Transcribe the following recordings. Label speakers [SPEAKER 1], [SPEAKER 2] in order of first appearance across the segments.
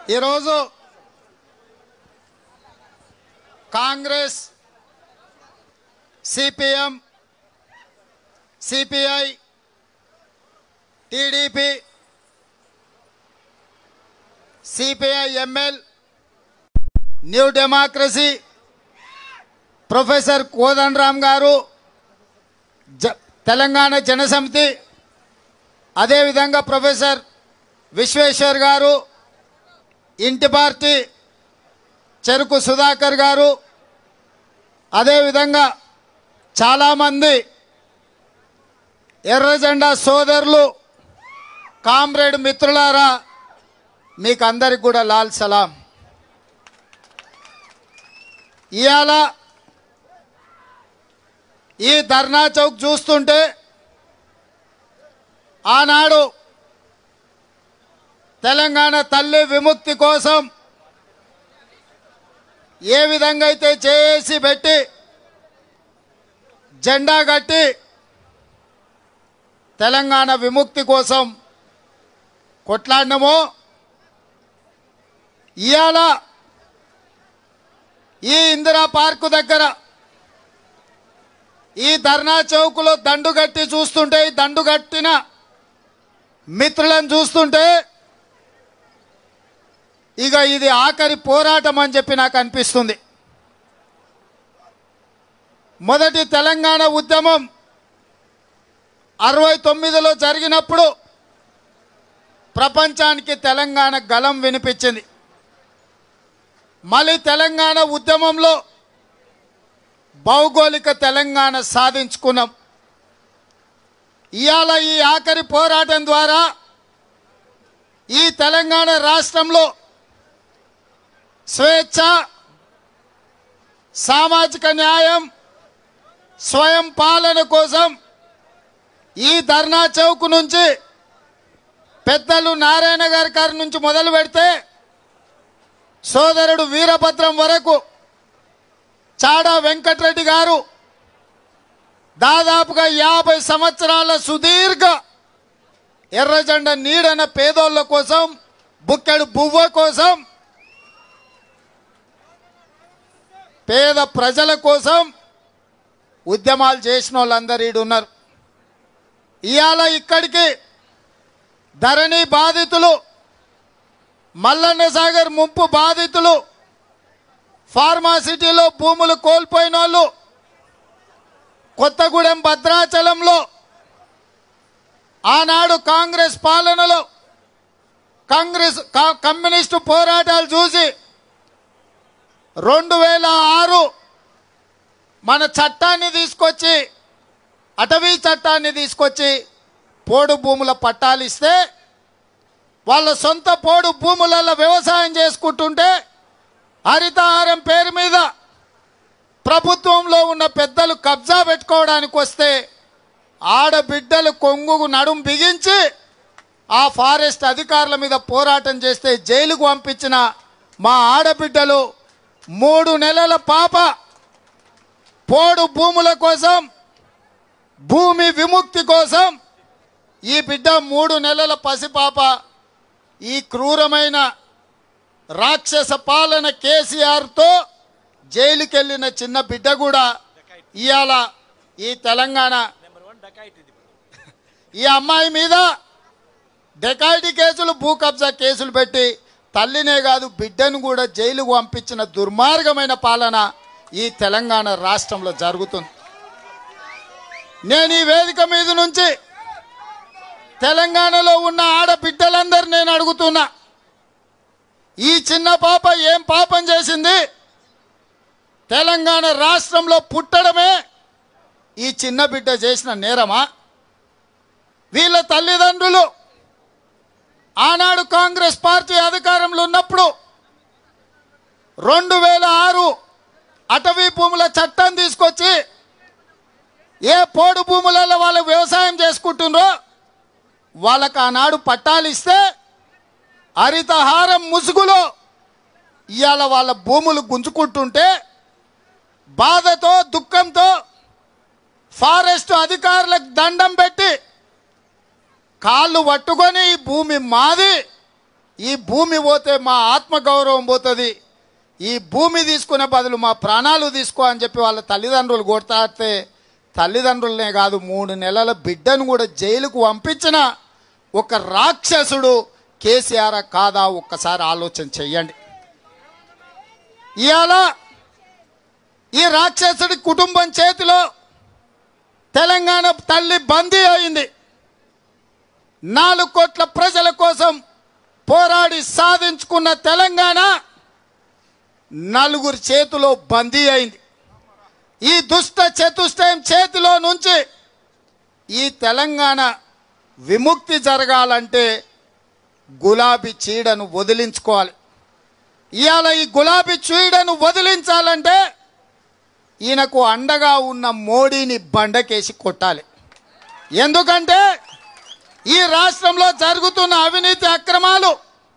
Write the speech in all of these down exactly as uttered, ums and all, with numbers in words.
[SPEAKER 1] ఈరోజు Congress, CPM, CPI, TDP, CPI ML, new democracy, professor Kodandaram garu, Telangana Janasamithi, అదేవిధంగా professor Vishweshwar గారు, ఇంటి పార్టీ చెరుకు సుధాకర్ గారు, అదేవిధంగా చాలామంది ఎర్రజెండా సోదరులు, కామ్రేడ్ మిత్రులారా, మీకు అందరికి కూడా లాల్ సలాం. ఇవాళ ఈ ధర్నా చౌక్ చూస్తుంటే ఆనాడు తెలంగాణ తల్లి విముక్తి కోసం ఏ విధంగా అయితే చేసి పెట్టి జెండా కట్టి తెలంగాణ విముక్తి కోసం కొట్లాడినమో, ఇవాళ ఈ ఇందిరా పార్కు దగ్గర ఈ ధర్నా చౌకులో దండు కట్టి చూస్తుంటే, ఈ దండు కట్టిన మిత్రులను చూస్తుంటే ఇక ఇది ఆఖరి పోరాటం అని చెప్పి నాకు అనిపిస్తుంది. మొదటి తెలంగాణ ఉద్యమం అరవై తొమ్మిదిలో జరిగినప్పుడు ప్రపంచానికి తెలంగాణ గళం వినిపించింది. మళ్ళీ తెలంగాణ ఉద్యమంలో భౌగోళిక తెలంగాణ సాధించుకున్నాం. ఇవాళ ఈ ఆఖరి పోరాటం ద్వారా ఈ తెలంగాణ రాష్ట్రంలో స్వేచ్ఛ, సామాజిక న్యాయం, స్వయం పాలన కోసం ఈ ధర్నా చౌక్ నుంచి పెద్దలు నారాయణ గారి గారి నుంచి మొదలు పెడితే సోదరుడు వీరభద్రం వరకు, చాడా వెంకటరెడ్డి గారు దాదాపుగా యాభై సంవత్సరాల సుదీర్ఘ ఎర్రజెండా నీడన పేదోళ్ళ కోసం, బుక్కెడు బువ్వ కోసం, పేద ప్రజల కోసం ఉద్యమాలు చేసిన వాళ్ళందరూ ఈడు ఉన్నారు. ఇవాళ ఇక్కడికి ధరణి బాధితులు, మల్లన్న సాగర్ ముంపు బాధితులు, ఫార్మాసిటీలో భూములు కోల్పోయిన వాళ్ళు, కొత్తగూడెం భద్రాచలంలో ఆనాడు కాంగ్రెస్ పాలనలో కాంగ్రెస్ కమ్యూనిస్టు పోరాటాలు చూసి రెండు వేల ఆరు మన చట్టాన్ని తీసుకొచ్చి, అటవీ చట్టాన్ని తీసుకొచ్చి పోడు భూముల పట్టాలు ఇస్తే వాళ్ళ సొంత పోడు భూములలో వ్యవసాయం చేసుకుంటుంటే హరితహారం పేరు మీద ప్రభుత్వంలో ఉన్న పెద్దలు కబ్జా పెట్టుకోవడానికి వస్తే ఆడబిడ్డలు కొంగు నడుం బిగించి ఆ ఫారెస్ట్ అధికారుల మీద పోరాటం చేస్తే జైలుకు పంపించిన మా ఆడబిడ్డలు, మూడు నెలల పాప పోడు భూముల కోసం, భూమి విముక్తి కోసం ఈ బిడ్డ మూడు నెలల పసిపాప ఈ క్రూరమైన రాక్షస పాలన కేసీఆర్తో జైలుకి వెళ్ళిన చిన్న బిడ్డ కూడా ఇవాళ ఈ తెలంగాణ ఈ అమ్మాయి మీద డెకాయిటీ కేసులు, భూ కబ్జా కేసులు పెట్టి తల్లినే కాదు బిడ్డను కూడా జైలుకు పంపించిన దుర్మార్గమైన పాలన ఈ తెలంగాణ రాష్ట్రంలో జరుగుతుంది. నేను ఈ వేదిక మీద నుంచి తెలంగాణలో ఉన్న ఆడబిడ్డలందరూ నేను అడుగుతున్నా, ఈ చిన్న పాప ఏం పాపం చేసింది? తెలంగాణ రాష్ట్రంలో పుట్టడమే ఈ చిన్న బిడ్డ చేసిన నేరమా? వీళ్ళ తల్లిదండ్రులు ఆనాడు కాంగ్రెస్ పార్టీ అధికారంలో ఉన్నప్పుడు రెండు వేల ఆరు అటవీ భూముల చట్టం తీసుకొచ్చి ఏ పోడు భూములలో వాళ్ళు వ్యవసాయం చేసుకుంటున్నారో వాళ్ళకు ఆనాడు పట్టాలు ఇస్తే హరితహారం ముసుగులో ఇవాళ వాళ్ళ భూములు గుంజుకుంటుంటే బాధతో, దుఃఖంతో ఫారెస్ట్ అధికారులకు దండం పెట్టి కాళ్ళు పట్టుకొని ఈ భూమి మాది, ఈ భూమి పోతే మా ఆత్మగౌరవం పోతుంది, ఈ భూమి తీసుకునే బదులు మా ప్రాణాలు తీసుకో అని చెప్పి వాళ్ళ తల్లిదండ్రులు కొడతాడితే తల్లిదండ్రులనే కాదు మూడు నెలల బిడ్డను కూడా జైలుకు పంపించిన ఒక రాక్షసుడు కేసీఆర్ కాదా ఒక్కసారి ఆలోచన చెయ్యండి. ఇవాళ ఈ రాక్షసుడి కుటుంబం చేతిలో తెలంగాణ తల్లి బందీ అయింది. నాలుగు కోట్ల ప్రజల కోసం పోరాడి సాధించుకున్న తెలంగాణ నలుగురి చేతిలో బందీ అయింది. ఈ దుష్ట చతుష్టయం చేతిలో నుంచి ఈ తెలంగాణ విముక్తి జరగాలంటే గులాబీ చీడను వదిలించుకోవాలి. ఇవాళ ఈ గులాబీ చీడను వదిలించాలంటే ఈయనకు అండగా ఉన్న మోడీని బండకేసి కొట్టాలి. ఎందుకంటే ఈ రాష్ట్రంలో జరుగుతున్న అవినీతి అక్రమాలు,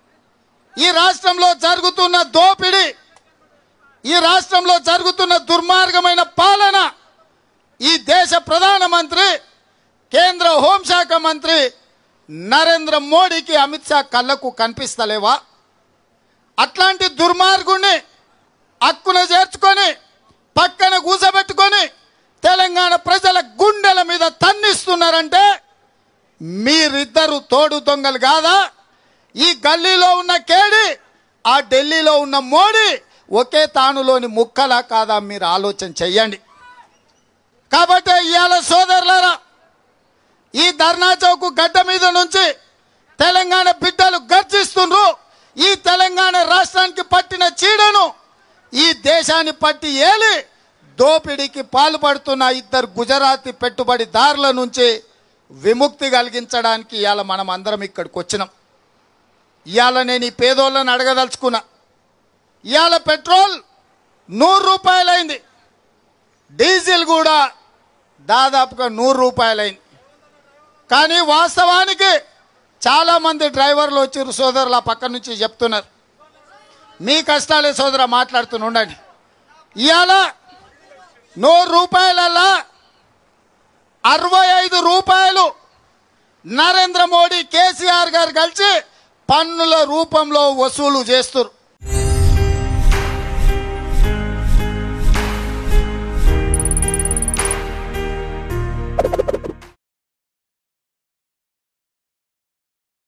[SPEAKER 1] ఈ రాష్ట్రంలో జరుగుతున్న దోపిడీ, ఈ రాష్ట్రంలో జరుగుతున్న దుర్మార్గమైన పాలన ఈ దేశ ప్రధానమంత్రి కేంద్ర హోంశాఖ మంత్రి నరేంద్ర మోడీకి అమిత్ షా కళ్ళకు కనిపిస్తలేవా? అట్లాంటి దుర్మార్గుణ్ణి హక్కున చేర్చుకొని పక్కన కూసబెట్టుకొని తెలంగాణ ప్రజల గుండెల మీద తన్నిస్తున్నారంటే మీరిద్దరు తోడు దొంగలు కాదా? ఈ గల్లీలో ఉన్న కేడి, ఆ ఢిల్లీలో ఉన్న మోడీ ఒకే తానులోని ముక్కలా కాదా? మీరు ఆలోచన చెయ్యండి. కాబట్టి ఇవాళ సోదరులారా, ఈ ధర్నా చౌక్ గడ్డ మీద నుంచి తెలంగాణ బిడ్డలు గర్జిస్తుండ్రు. ఈ తెలంగాణ రాష్ట్రానికి పట్టిన చీడను ఈ దేశాన్ని పట్టి ఏలి దోపిడీకి పాల్పడుతున్న ఇద్దరు గుజరాతీ పెట్టుబడిదారుల నుంచి విముక్తి కలిగించడానికి ఇవాళ మనం అందరం ఇక్కడికి వచ్చినాం. ఇవాళ నేను ఈ పేదోళ్ళని అడగదలుచుకున్నా. ఇవాళ పెట్రోల్ నూరు రూపాయలైంది, డీజిల్ కూడా దాదాపుగా నూరు రూపాయలైంది. కానీ వాస్తవానికి చాలామంది డ్రైవర్లు వచ్చారు సోదరులు, ఆ పక్క నుంచి చెప్తున్నారు మీ కష్టాలే సోదర మాట్లాడుతూ ఉండండి. ఇవాళ నూరు రూపాయలల్లా అరవై ఐదు రూపాయలు నరేంద్ర మోడీ కేసీఆర్ గారు కలిసి పన్నుల రూపంలో వసూలు చేస్తారు.